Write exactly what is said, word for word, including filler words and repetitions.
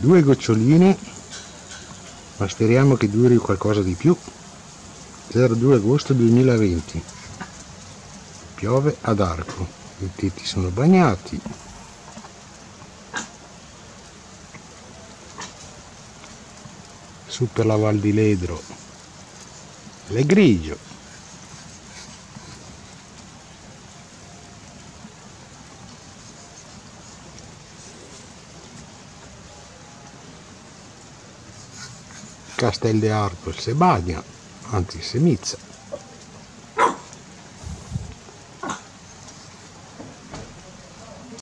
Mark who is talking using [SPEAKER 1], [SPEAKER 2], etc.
[SPEAKER 1] due goccioline, ma speriamo che duri qualcosa di più. Zero due agosto duemilaventi, piove ad Arco, i tetti sono bagnati. Su per la Val di Ledro è grigio. Castel de Arco se bagna, anzi se mizza.